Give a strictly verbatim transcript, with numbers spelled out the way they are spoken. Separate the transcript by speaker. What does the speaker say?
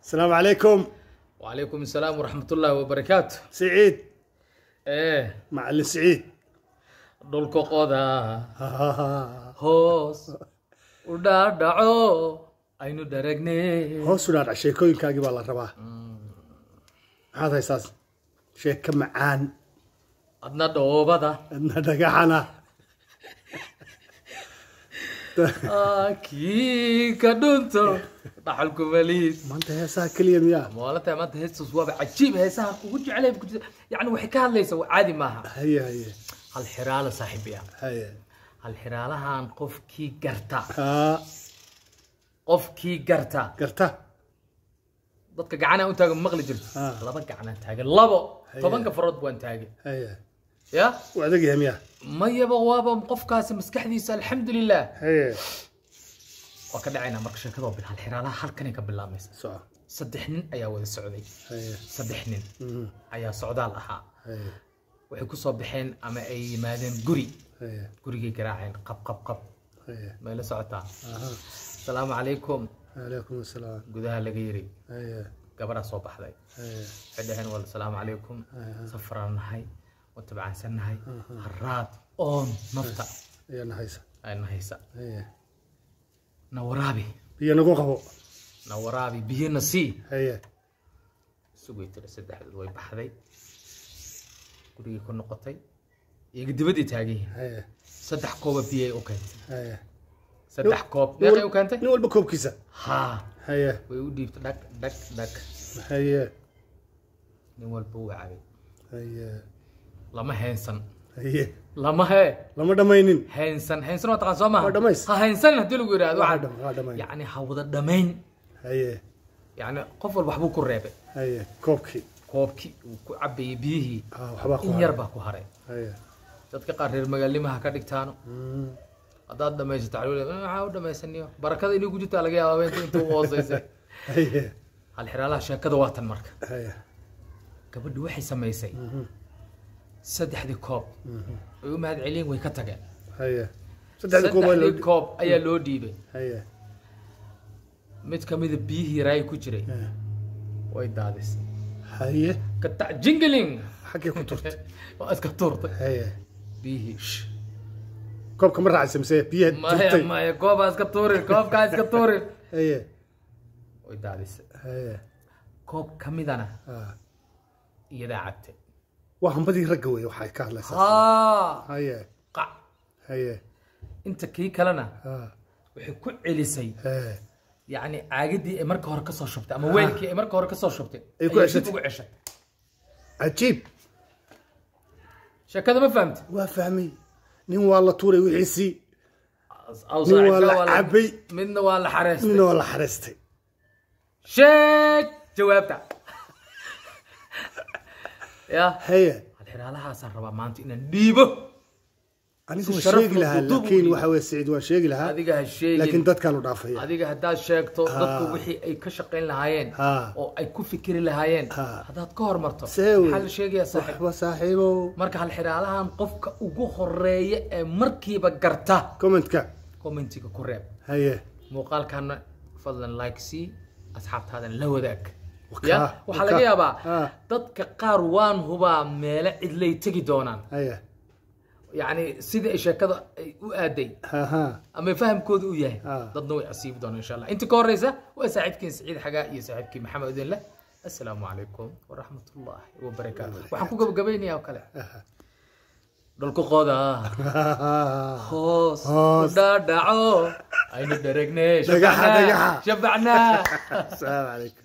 Speaker 1: السلام عليكم.
Speaker 2: وعليكم السلام ورحمة الله وبركاته.
Speaker 1: سعيد.
Speaker 2: ايه
Speaker 1: مع السعيد.
Speaker 2: دولكو قودا هوس ودا دعو اينو درقني
Speaker 1: هوس ودا شيكوين كاغي با لا ربا هذا اساس شيك معان
Speaker 2: ادنا دوبدا
Speaker 1: ادنا دغحنا
Speaker 2: اكي كدونتو دحلكو بليس
Speaker 1: ما انت هسا كليم يا
Speaker 2: مولته ما انت هسه سواب عجيب هسا كوجو جعلي يعني وحي كهليسه عادي maaha
Speaker 1: هي هي
Speaker 2: hal xiraalo saaxiibaya
Speaker 1: هي
Speaker 2: hal xiraalahan qofkii garta
Speaker 1: ha
Speaker 2: qofkii garta
Speaker 1: garta
Speaker 2: dadka gacana u taagan maqli jirto laba gacana taagan labo tobanka farood baan taagan
Speaker 1: هي
Speaker 2: ya
Speaker 1: وعدك يا ميا
Speaker 2: ma yaba waaba qofkaas maskaxdiisa alxamdulillah
Speaker 1: هي
Speaker 2: وكذا dhacayna marka sheekada bil hal xiraalaha halkan ka bilaabmaysa
Speaker 1: صح
Speaker 2: saddex nin ayaa wada socday
Speaker 1: هي
Speaker 2: saddex nin ayaa socdaal ahaa
Speaker 1: هي
Speaker 2: waxay ku soo baxeen ama ay yimaadeen guri
Speaker 1: هي
Speaker 2: gurigay garaaceen qab qab qab
Speaker 1: هي
Speaker 2: ma ila socotaa
Speaker 1: aha
Speaker 2: assalaamu calaykum
Speaker 1: عليكم السلام
Speaker 2: gudaha laga yiri
Speaker 1: هي
Speaker 2: gabadha soo baxday
Speaker 1: هي
Speaker 2: xidhahan wal assalaamu calaykum safaranahay oo tabcansanahay haraad oon nafta
Speaker 1: يا نحيسه
Speaker 2: ay nahaysa
Speaker 1: هي
Speaker 2: nawarabi
Speaker 1: biyo nagu qabo
Speaker 2: nawarabi biyana si
Speaker 1: هي
Speaker 2: sugay tira saddexdood way baxday gurigii ku noqotay iyaga dibadii taagay
Speaker 1: هي
Speaker 2: saddex koob biyo u keentay
Speaker 1: هي
Speaker 2: saddex koob meeqay u keentay
Speaker 1: nin walba koobkiisa
Speaker 2: ha
Speaker 1: هي
Speaker 2: way u dhiibtay dhag dhag dhag
Speaker 1: هي
Speaker 2: nin walba uu cabay
Speaker 1: هي
Speaker 2: lama heensan
Speaker 1: هي
Speaker 2: lama he
Speaker 1: lama dhamaynin
Speaker 2: heensan heensan waa taqaan soo ma
Speaker 1: waa dhamays
Speaker 2: ha heensan hadii lagu yiraahdo
Speaker 1: waa dham waa dhamayn
Speaker 2: yani ha wada dhamayn
Speaker 1: هي
Speaker 2: yani qof walba waxbuu ku reebay
Speaker 1: هي koobkii
Speaker 2: koobkii uu ku cabay biyihii
Speaker 1: ah waxba ku
Speaker 2: in yar baa ku haray
Speaker 1: هي
Speaker 2: dadka qaar reer magaalimaha ka dhigtaano hadaad dhamaysato taxaluul waxa u dhamaysaniyo barakada inuu ku jirto laga yaabaa inta inta uu hooseysay
Speaker 1: هي
Speaker 2: hal xiraalaha sheekada waa tan marka
Speaker 1: هي
Speaker 2: gabadhu waxay samaysay saddexdii koob ay u mahad celin way ka tageen
Speaker 1: هي saddexdii koob
Speaker 2: saddexdii koob ayaa loo dhiibay
Speaker 1: هي
Speaker 2: mid kamid ah biyihii raay ku jiray way daadisay
Speaker 1: هي
Speaker 2: ka ta jingling
Speaker 1: xagee ku turtay
Speaker 2: waa iska turtay
Speaker 1: هي
Speaker 2: biyihii
Speaker 1: koobka ma raacay samsay biyo turtay
Speaker 2: ma ma koob iska tuurin koobka iska tuurin
Speaker 1: هي
Speaker 2: way daadisay
Speaker 1: هي
Speaker 2: koob kamidana
Speaker 1: ah
Speaker 2: iyada cabtay
Speaker 1: waa hambadii ragga way waxay ka hadlaysaa
Speaker 2: ha
Speaker 1: هي
Speaker 2: qac
Speaker 1: هي
Speaker 2: inta kii kalena
Speaker 1: ah
Speaker 2: waxay ku celisay
Speaker 1: هي
Speaker 2: يعني عاقدي مركه هور كسو شبتay ama weelkii marka hore ka soo shubtay
Speaker 1: ay ku ceshatay
Speaker 2: ugu ceshay
Speaker 1: عجيب
Speaker 2: shakada ma fahamtay
Speaker 1: waa fahmay nin waa la tuuray wixiisii
Speaker 2: aw
Speaker 1: nin waa la cabay
Speaker 2: midna waa la xareestay
Speaker 1: nin waa la xareestay
Speaker 2: sheeg jawaabta ya
Speaker 1: هي
Speaker 2: alxiraalahaas raba maanta inaan dhiibo
Speaker 1: anigu sheegi lahaa laakiin waxa way Saciid waa sheegi lahaa
Speaker 2: adiga ha sheegin
Speaker 1: laakiin dadkan u dhaafay
Speaker 2: adiga hadaad sheegto dadku wixii ay ka shaqeyn lahaayeen oo ay ku fikiri lahaayeen hadaad ka hormarto hal sheegaya saaxiib
Speaker 1: waa saaxiibo
Speaker 2: marka hal xiraalahan qofka ugu horeeya ee markiiba garta
Speaker 1: commentka
Speaker 2: commentiga ku reeb
Speaker 1: haye
Speaker 2: muuqaalkan fadlan like si asxaabtaadan la wadaag ya waxa laga yaabaa dadka qaar waan hubaa meelo cidlay tagi doonaan
Speaker 1: haye
Speaker 2: يعني سيدي شكله وأدي
Speaker 1: ها
Speaker 2: أما فهم كود وياه ضد نوع أسيب دون إن شاء الله أنت كوريزة وأساعدك سعيد حاجة يساعدك محمد أذن الله السلام عليكم ورحمة الله وبركاته وحكوا قبيني أو كلا دولكو قادا خاص دا دعو أين درجنا شبعنا شبعنا
Speaker 1: السلام عليكم.